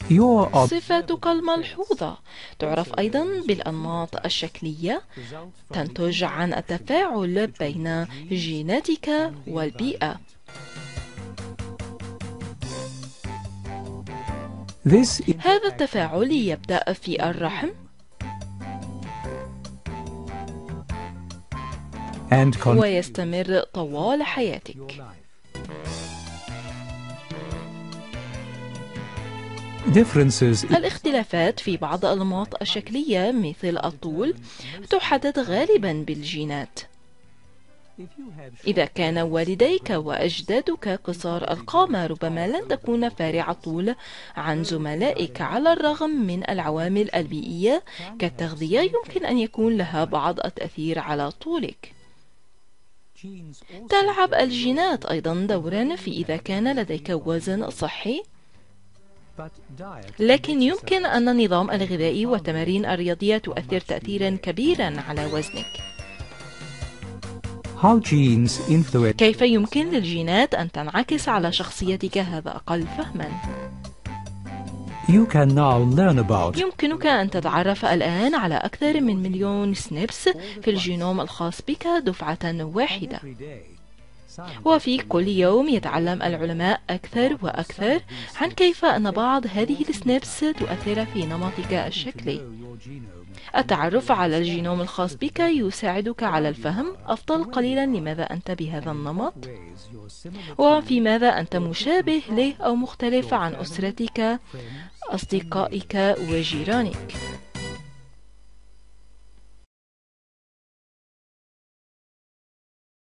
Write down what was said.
صفاتك الملحوظة تعرف أيضا بالأنماط الشكلية، تنتج عن التفاعل بين جيناتك والبيئة. هذا التفاعل يبدأ في الرحم ويستمر طوال حياتك. الاختلافات في بعض الأنماط الشكلية مثل الطول تحدد غالبا بالجينات. إذا كان والديك وأجدادك قصار القامة، ربما لن تكون فارع الطول عن زملائك. على الرغم من العوامل البيئية كالتغذية، يمكن أن يكون لها بعض التأثير على طولك. تلعب الجينات أيضا دورا في إذا كان لديك وزن صحي، لكن يمكن أن النظام الغذائي والتمارين الرياضية تؤثر تأثيرا كبيرا على وزنك. كيف يمكن للجينات أن تنعكس على شخصيتك؟ هذا أقل فهما. يمكنك أن تتعرف الآن على أكثر من 1,000,000 سنيبس في الجينوم الخاص بك دفعة واحدة، وفي كل يوم يتعلم العلماء أكثر وأكثر عن كيف أن بعض هذه السنيبس تؤثر في نمطك الشكلي. التعرف على الجينوم الخاص بك يساعدك على الفهم أفضل قليلا لماذا أنت بهذا النمط، وفي ماذا أنت مشابه له أو مختلف عن أسرتك، أصدقائك وجيرانك.